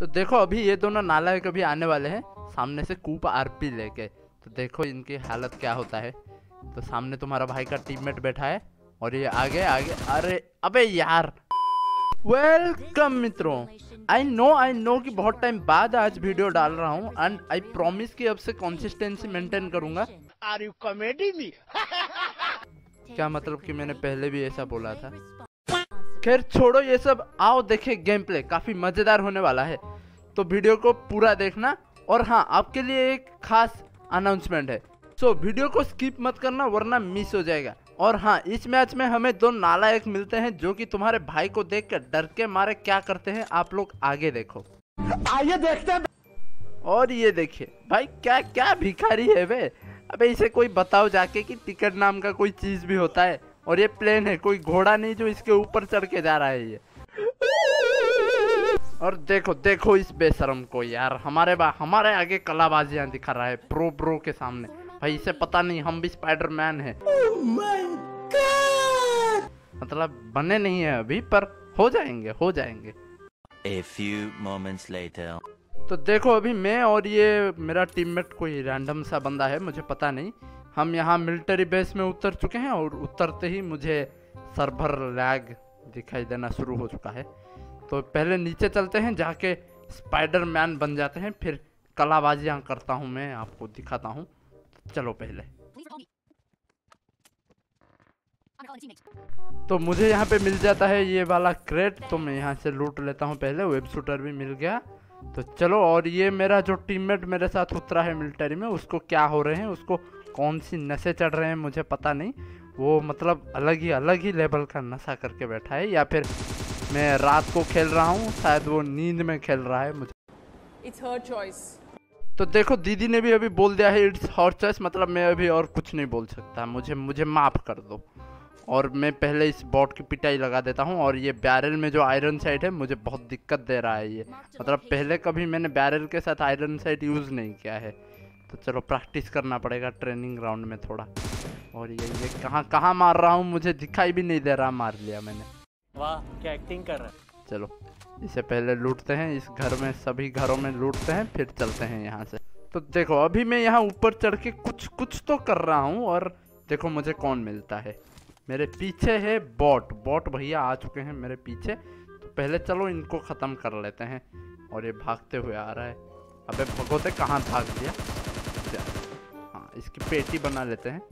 तो देखो अभी ये दोनों नालायक अभी आने वाले हैं सामने से कूप आरपी लेके। तो देखो इनकी हालत क्या होता है। तो सामने तुम्हारा भाई का टीममेट बैठा है और ये आगे आगे। अरे अबे यार, वेलकम मित्रों। आई नो कि बहुत टाइम बाद आज वीडियो डाल रहा हूँ एंड आई प्रॉमिस कि अब से कंसिस्टेंसी मेंटेन करूंगा। Are you comedy me? क्या मतलब कि मैंने पहले भी ऐसा बोला था। खैर छोड़ो ये सब, आओ देखे गेम प्ले, काफी मजेदार होने वाला है। तो वीडियो को पूरा देखना। और हाँ, आपके लिए एक खास अनाउंसमेंट है, सो वीडियो को स्किप मत करना वरना मिस हो जाएगा। और हाँ, इस मैच में हमें दो नालायक मिलते हैं जो कि तुम्हारे भाई को देखकर डर के मारे क्या करते हैं, आप लोग आगे देखो। आइए देखते हैं। और ये देखिए भाई, क्या क्या भिखारी है बे। अबे इसे कोई बताओ जाके कि टिकट नाम का कोई चीज भी होता है। और ये प्लेन है, कोई घोड़ा नहीं जो इसके ऊपर चढ़ के जा रहा है ये। और देखो देखो इस बेशरम को यार, हमारे आगे कलाबाजियां दिखा रहा है प्रो के सामने। भाई इसे पता नहीं हम भी स्पाइडरमैन है। Oh my God! मतलब बने नहीं है अभी, पर हो जाएंगे। A few moments later. तो देखो अभी मैं और ये मेरा टीममेट कोई रैंडम सा बंदा है, मुझे पता नहीं। हम यहाँ मिलिट्री बेस में उतर चुके हैं और उतरते ही मुझे सर्वर लैग दिखाई देना शुरू हो चुका है। तो पहले नीचे चलते हैं, जाके स्पाइडरमैन बन जाते हैं, फिर कलाबाजियाँ करता हूँ, मैं आपको दिखाता हूँ। चलो पहले तो मुझे यहाँ पे मिल जाता है ये वाला क्रेट, तो मैं यहाँ से लूट लेता हूँ पहले। वेब शूटर भी मिल गया। तो चलो, और ये मेरा जो टीममेट मेरे साथ उतरा है मिलिट्री में, उसको क्या हो रहे हैं, उसको कौन सी नशे चढ़ रहे हैं मुझे पता नहीं। वो मतलब अलग ही लेवल का नशा करके बैठा है, या फिर मैं रात को खेल रहा हूँ, शायद वो नींद में खेल रहा है। मुझे It's her choice. तो देखो दीदी ने भी अभी बोल दिया है इट्स हर चॉइस, मतलब मैं अभी और कुछ नहीं बोल सकता। मुझे माफ कर दो। और मैं पहले इस बॉट की पिटाई लगा देता हूँ। और ये बैरल में जो आयरन साइट है मुझे बहुत दिक्कत दे रहा है ये, मतलब पहले कभी मैंने बैरल के साथ आयरन साइट यूज़ नहीं किया है। तो चलो प्रैक्टिस करना पड़ेगा ट्रेनिंग ग्राउंड में थोड़ा। और ये कहाँ मार रहा हूँ, मुझे दिखाई भी नहीं दे रहा, मार लिया मैंने। वाह क्या एक्टिंग कर रहा है। चलो इसे पहले लूटते हैं, इस घर में सभी घरों में लूटते हैं, फिर चलते हैं यहाँ से। तो देखो अभी मैं यहाँ ऊपर चढ़ के कुछ तो कर रहा हूँ। और देखो मुझे कौन मिलता है, मेरे पीछे है बॉट भैया आ चुके हैं मेरे पीछे। तो पहले चलो इनको ख़त्म कर लेते हैं। और ये भागते हुए आ रहा है। अबे भगोते कहाँ भाग दिया। हाँ, इसकी पेटी बना लेते हैं।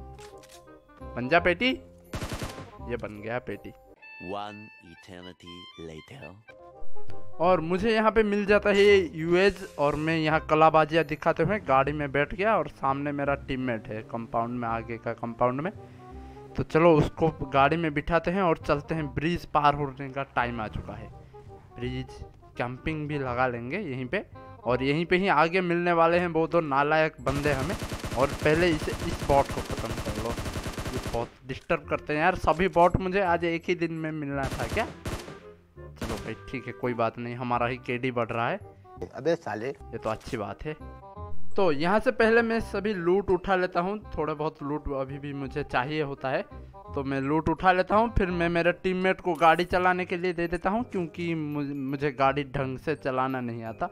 बन जा पेटी। ये बन गया पेटी। One eternity later. और मुझे यहाँ पे मिल जाता है यूएज, और मैं यहाँ कलाबाजियाँ दिखाते हुए गाड़ी में बैठ गया। और सामने मेरा टीममेट है कंपाउंड में, आगे का कंपाउंड में। तो चलो उसको गाड़ी में बिठाते हैं और चलते हैं। ब्रिज पार होने का टाइम आ चुका है। ब्रिज कैंपिंग भी लगा लेंगे यहीं पे, और यहीं पे ही आगे मिलने वाले हैं वो दो नालायक बंदे हमें। और पहले इस बॉट को ख़त्म कर लो, ये बहुत डिस्टर्ब करते हैं यार। सभी बॉट मुझे आज एक ही दिन में मिलना था क्या। चलो भाई ठीक है, कोई बात नहीं, हमारा ही केडी बढ़ रहा है। अबे साले, ये तो अच्छी बात है। तो यहाँ से पहले मैं सभी लूट उठा लेता हूँ। थोड़ा बहुत लूट अभी भी मुझे चाहिए होता है, तो मैं लूट उठा लेता हूँ। फिर मैं मेरे टीममेट को गाड़ी चलाने के लिए दे देता हूँ, क्योंकि मुझे गाड़ी ढंग से चलाना नहीं आता।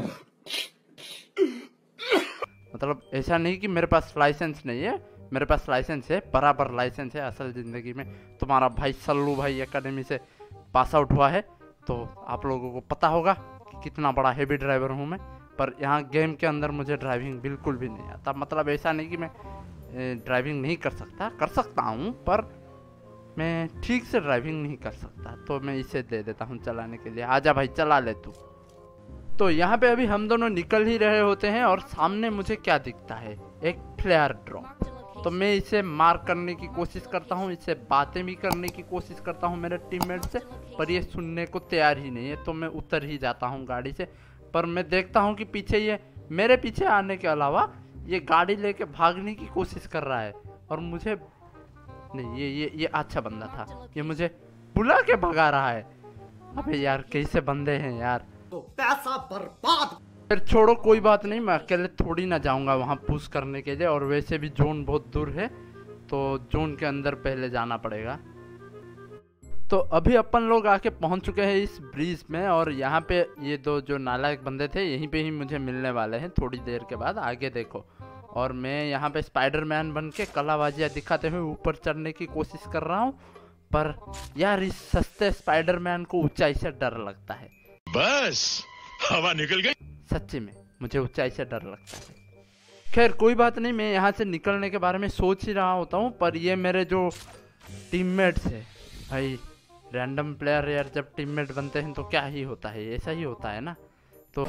मतलब ऐसा नहीं कि मेरे पास लाइसेंस नहीं है, मेरे पास लाइसेंस है, बराबर लाइसेंस है। असल ज़िंदगी में तुम्हारा भाई सल्लू भाई एकेडमी से पास आउट हुआ है, तो आप लोगों को पता होगा कि कितना बड़ा हेवी ड्राइवर हूँ मैं। पर यहाँ गेम के अंदर मुझे ड्राइविंग बिल्कुल भी नहीं आता। मतलब ऐसा नहीं कि मैं ड्राइविंग नहीं कर सकता हूँ, पर मैं ठीक से ड्राइविंग नहीं कर सकता। तो मैं इसे दे देता हूँ चलाने के लिए। आजा भाई चला ले तू। तो यहाँ पे अभी हम दोनों निकल ही रहे होते हैं, और सामने मुझे क्या दिखता है, एक फ्लेयर ड्रॉप। तो मैं इसे मार करने की कोशिश करता हूँ, इससे बातें भी करने की कोशिश करता हूँ मेरे टीममेट से, पर ये सुनने को तैयार ही नहीं है। तो मैं उतर ही जाता हूँ गाड़ी से। पर मैं देखता हूँ कि पीछे ये मेरे पीछे आने के अलावा ये गाड़ी लेके भागने की कोशिश कर रहा है। और मुझे नहीं, ये अच्छा बंदा था, ये मुझे बुला के भगा रहा है। अबे यार कैसे बंदे हैं यार, तो पैसा बर्बाद। फिर छोड़ो कोई बात नहीं, मैं अकेले थोड़ी ना जाऊंगा वहाँ पुश करने के लिए। और वैसे भी जोन बहुत दूर है, तो जोन के अंदर पहले जाना पड़ेगा। तो अभी अपन लोग आके पहुंच चुके हैं इस ब्रिज में, और यहाँ पे ये दो जो नालायक बंदे थे यहीं पे ही मुझे मिलने वाले हैं थोड़ी देर के बाद, आगे देखो। और मैं यहाँ पे स्पाइडरमैन बन के कलाबाजियाँ दिखाते हुए ऊपर चढ़ने की कोशिश कर रहा हूँ, पर यार इस सस्ते स्पाइडरमैन को ऊंचाई से डर लगता है। बस हवा निकल गई। सच्ची में मुझे ऊंचाई से डर लगता है। खैर कोई बात नहीं, मैं यहाँ से निकलने के बारे में सोच ही रहा होता हूँ, पर ये मेरे जो टीममेट्स है भाई, रैंडम प्लेयर यार जब टीममेट बनते हैं तो क्या ही होता है, ऐसा ही होता है ना। तो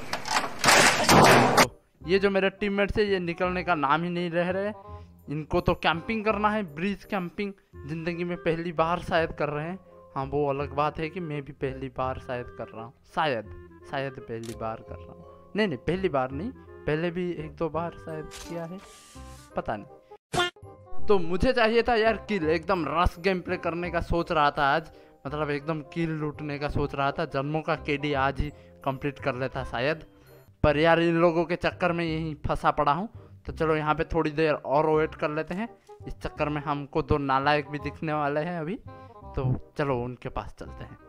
ये जो मेरे टीममेट्स है ये निकलने का नाम ही नहीं रह रहे। इनको तो कैंपिंग करना है, ब्रिज कैंपिंग जिंदगी में पहली बार शायद कर रहे हैं। हाँ वो अलग बात है कि मैं भी पहली बार शायद कर रहा हूँ, शायद पहली बार कर रहा हूँ। नहीं पहली बार नहीं, पहले भी 1-2 बार शायद किया है, पता नहीं। तो मुझे चाहिए था यार किल, एकदम रस गेम प्ले करने का सोच रहा था आज, मतलब एकदम किल लूटने का सोच रहा था। जन्मों का केडी आज ही कंप्लीट कर लेता शायद, पर यार इन लोगों के चक्कर में यहीं फंसा पड़ा हूँ। तो चलो यहाँ पे थोड़ी देर और वेट कर लेते हैं, इस चक्कर में हमको 2 नालायक भी दिखने वाले हैं अभी, तो चलो उनके पास चलते हैं।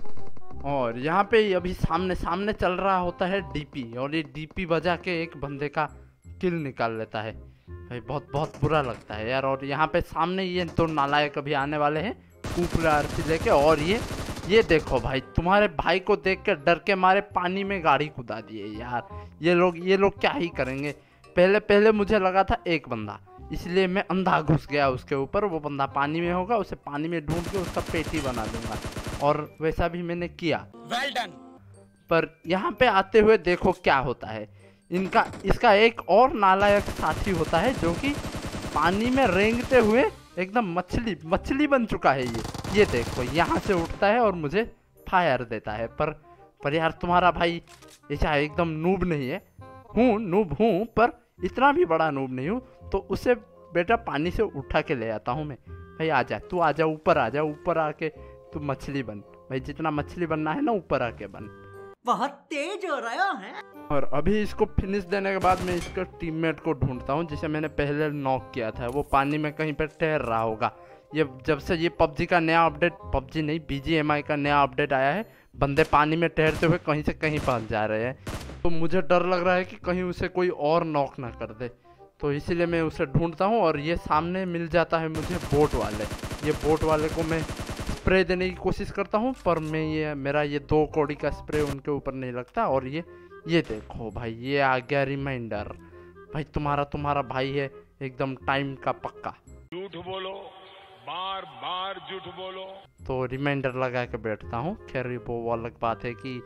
और यहाँ पे अभी सामने चल रहा होता है डीपी, और ये डीपी बजा के एक बंदे का किल निकाल लेता है भाई, बहुत बुरा लगता है यार। और यहाँ पे सामने ये 2 नालायक अभी आने वाले हैं ऊपर आरती लेके, और ये देखो भाई, तुम्हारे भाई को देख के डर के मारे पानी में गाड़ी कुदा दिए यार। ये लोग क्या ही करेंगे। पहले मुझे लगा था एक बंदा, इसलिए मैं अंधा घुस गया उसके ऊपर। वो बंदा पानी में होगा, उसे पानी में ढूंढ के उसका पेटी बना दूंगा, और वैसा भी मैंने किया। Well done. पर यहाँ पे आते हुए देखो क्या होता है, इसका एक और नालायक साथी होता है जो कि पानी में रेंगते हुए एकदम मछली बन चुका है। ये देखो यहाँ से उठता है और मुझे फायर देता है। पर यार तुम्हारा भाई ऐसा एकदम नूब नहीं है, नूब हूँ पर इतना भी बड़ा नूब नहीं हूँ। तो उसे बेटा पानी से उठा के ले आता हूँ मैं। भाई आजा, तू आजा, ऊपर आजा, ऊपर आके तू मछली बन भाई, जितना मछली बनना है ना ऊपर आके बन। बहुत तेज हो रहा है। और अभी इसको फिनिश देने के बाद मैं इसके टीममेट को ढूंढता हूँ जिसे मैंने पहले नॉक किया था। वो पानी में कहीं पर तैर रहा होगा। ये जब से ये पबजी का नया अपडेट, पबजी नहीं BGMI का नया अपडेट आया है, बंदे पानी में तैरते हुए कहीं से कहीं पहुँच जा रहे हैं। तो मुझे डर लग रहा है कि कहीं उसे कोई और नॉक ना कर दे, तो इसीलिए मैं उसे ढूंढता हूँ। और ये सामने मिल जाता है मुझे बोट वाले। ये बोट वाले को मैं स्प्रे देने की कोशिश करता हूँ, पर मेरा ये 2 कौड़ी का स्प्रे उनके ऊपर नहीं लगता। और ये देखो भाई, ये आ गया रिमाइंडर। भाई तुम्हारा भाई है एकदम टाइम का पक्का। झूठ बोलो, बार बार झूठ बोलो। तो रिमाइंडर लगा के बैठता हूँ। खैर वो अलग बात है कि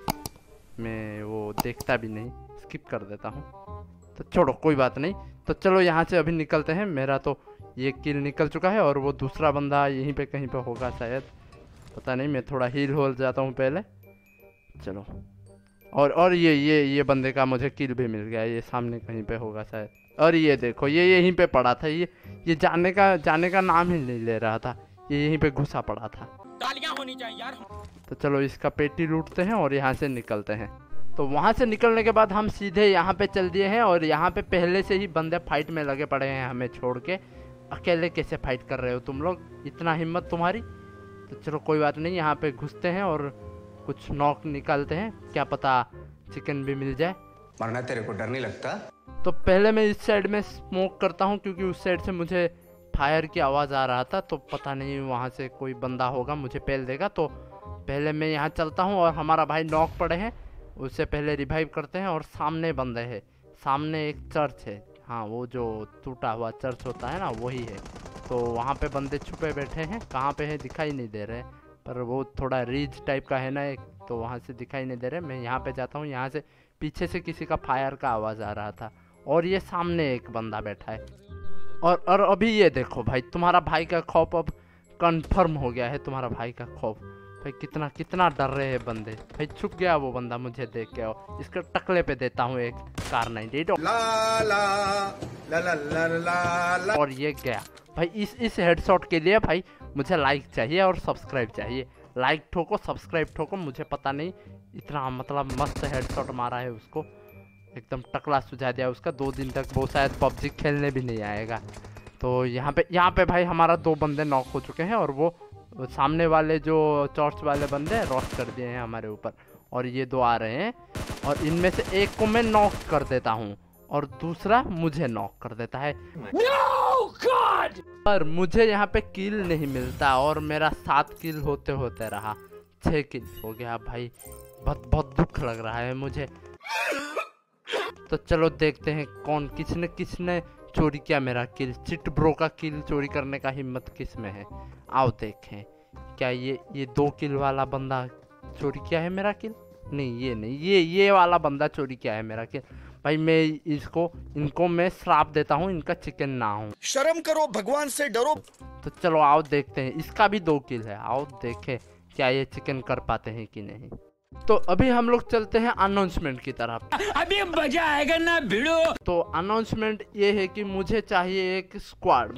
मैं वो देखता भी नहीं, स्किप कर देता हूँ। तो छोड़ो कोई बात नहीं। तो चलो यहाँ से अभी निकलते हैं। मेरा तो ये किल निकल चुका है, और वो दूसरा बंदा यहीं पे कहीं पे होगा शायद, पता नहीं। मैं थोड़ा हील हो जाता हूँ पहले। चलो, और ये बंदे का मुझे किल भी मिल गया। ये सामने कहीं पे होगा शायद। और ये देखो, ये यहीं पे पड़ा था। ये जाने का नाम ही नहीं ले रहा था, ये यहीं पे घुसा पड़ा था। तालियां होनी चाहिए यार। तो चलो इसका पेटी लूटते हैं और यहाँ से निकलते हैं। तो वहाँ से निकलने के बाद हम सीधे यहाँ पे चल दिए हैं, और यहाँ पे पहले से ही बंदे फाइट में लगे पड़े हैं हमें छोड़ के। अकेले कैसे फाइट कर रहे हो तुम लोग, इतना हिम्मत तुम्हारी। तो चलो कोई बात नहीं, यहाँ पे घुसते हैं और कुछ नॉक निकालते हैं, क्या पता चिकन भी मिल जाए। मरना तेरे को डर नहीं लगता? तो पहले मैं इस साइड में स्मोक करता हूँ, क्योंकि उस साइड से मुझे फायर की आवाज़ आ रहा था। तो पता नहीं वहाँ से कोई बंदा होगा, मुझे पेल देगा। तो पहले मैं यहाँ चलता हूँ, और हमारा भाई नॉक पड़े हैं, उससे पहले रिवाइव करते हैं। और सामने बंदे हैं, सामने एक चर्च है। हाँ, वो जो टूटा हुआ चर्च होता है ना, वही है। तो वहाँ पे बंदे छुपे बैठे हैं, कहाँ पे है दिखाई नहीं दे रहे, पर वो थोड़ा रीच टाइप का है ना एक, तो वहाँ से दिखाई नहीं दे रहे। मैं यहाँ पे जाता हूँ, यहाँ से पीछे से किसी का फायर का आवाज़ आ रहा था, और ये सामने एक बंदा बैठा है। और अभी ये देखो भाई, तुम्हारा भाई का खौफ अब कंफर्म हो गया है। तुम्हारा भाई का खौफ भाई, कितना डर रहे हैं बंदे। भाई छुप गया वो बंदा मुझे देख के, और इसके टकले पे देता हूँ एक कार 98 और ये गया भाई। इस हेडशॉट के लिए भाई मुझे लाइक चाहिए और सब्सक्राइब चाहिए। लाइक ठोको, सब्सक्राइब ठोको। मुझे पता नहीं, इतना मतलब मस्त हेडशॉट मारा है उसको, एकदम टकला सुझा दिया उसका। 2 दिन तक वो शायद पबजी खेलने भी नहीं आएगा। तो यहाँ पे भाई हमारा 2 बंदे नॉक हो चुके हैं, और वो वो सामने वाले जो टॉर्च वाले बंदे हैं रोस्ट कर दिए हैं हमारे ऊपर, और ये 2 आ रहे हैं, और इनमें से एक को मैं नॉक कर देता हूँ और दूसरा मुझे नॉक कर देता है। No, God! पर मुझे यहाँ पे किल नहीं मिलता और मेरा 7 किल होते होते रहा 6 किल हो गया भाई। बहुत बहुत दुख लग रहा है मुझे। तो चलो देखते हैं कौन किसने चोरी किया मेरा किल। चिट ब्रो का किल चोरी करने का हिम्मत किस में है, आओ देखें। क्या ये 2 किल वाला बंदा चोरी किया है मेरा किल? नहीं, ये नहीं, ये वाला बंदा चोरी किया है मेरा किल। भाई मैं इनको मैं श्राप देता हूँ, इनका चिकन ना हो। शर्म करो, भगवान से डरो। तो चलो आओ देखते हैं, इसका भी 2 किल है, आओ देखें क्या ये चिकन कर पाते हैं कि नहीं। तो अभी हम लोग चलते हैं अनाउंसमेंट की तरफ। अभी मजा आएगा ना भिड़ो। तो अनाउंसमेंट ये है कि मुझे चाहिए एक स्क्वाड,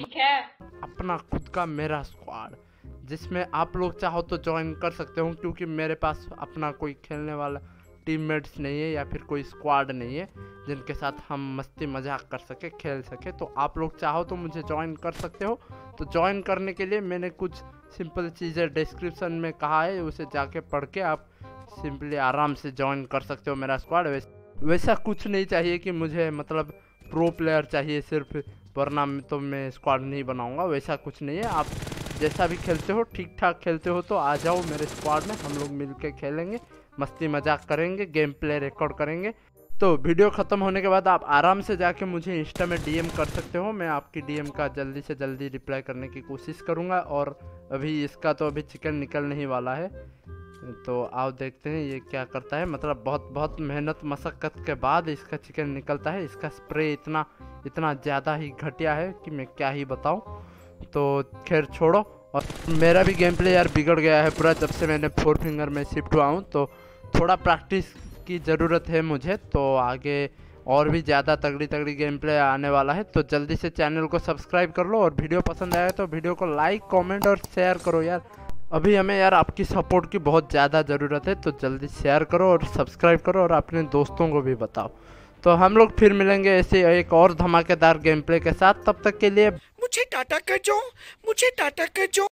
अपना खुद का मेरा स्क्वाड, जिसमें आप लोग चाहो तो ज्वाइन कर सकते हो, क्योंकि मेरे पास अपना कोई खेलने वाला टीममेट्स नहीं है या फिर कोई स्क्वाड नहीं है जिनके साथ हम मस्ती मजाक कर सके, खेल सके। तो आप लोग चाहो तो मुझे ज्वाइन कर सकते हो। तो ज्वाइन करने के लिए मैंने कुछ सिंपल चीज़ें डिस्क्रिप्शन में कहा है, उसे जाके पढ़ के आप सिंपली आराम से ज्वाइन कर सकते हो मेरा स्क्वाड। वैसा कुछ नहीं चाहिए कि मुझे मतलब प्रो प्लेयर चाहिए सिर्फ, वरना तो मैं स्क्वाड नहीं बनाऊंगा, वैसा कुछ नहीं है। आप जैसा भी खेलते हो, ठीक ठाक खेलते हो तो आ जाओ मेरे स्क्वाड में, हम लोग मिलके खेलेंगे, मस्ती मजाक करेंगे, गेम प्ले रिकॉर्ड करेंगे। तो वीडियो ख़त्म होने के बाद आप आराम से जाके मुझे इंस्टा में डीएम कर सकते हो, मैं आपकी डीएम का जल्दी से जल्दी रिप्लाई करने की कोशिश करूँगा। और अभी इसका तो अभी चिकन निकलने ही वाला है, तो आओ देखते हैं ये क्या करता है। मतलब बहुत मेहनत मशक्क़त के बाद इसका चिकन निकलता है। इसका स्प्रे इतना ज़्यादा ही घटिया है कि मैं क्या ही बताऊं। तो खैर छोड़ो। और मेरा भी गेम प्ले यार बिगड़ गया है पूरा, जब से मैंने 4 फिंगर में शिफ्ट हुआ हूँ। तो थोड़ा प्रैक्टिस की ज़रूरत है मुझे, तो आगे और भी ज़्यादा तगड़ी गेम प्ले आने वाला है। तो जल्दी से चैनल को सब्सक्राइब कर लो, और वीडियो पसंद आया तो वीडियो को लाइक कमेंट और शेयर करो यार। अभी हमें यार आपकी सपोर्ट की बहुत ज़्यादा ज़रूरत है, तो जल्दी शेयर करो और सब्सक्राइब करो और अपने दोस्तों को भी बताओ। तो हम लोग फिर मिलेंगे ऐसे एक और धमाकेदार गेम प्ले के साथ। तब तक के लिए मुझे टाटा कर जो।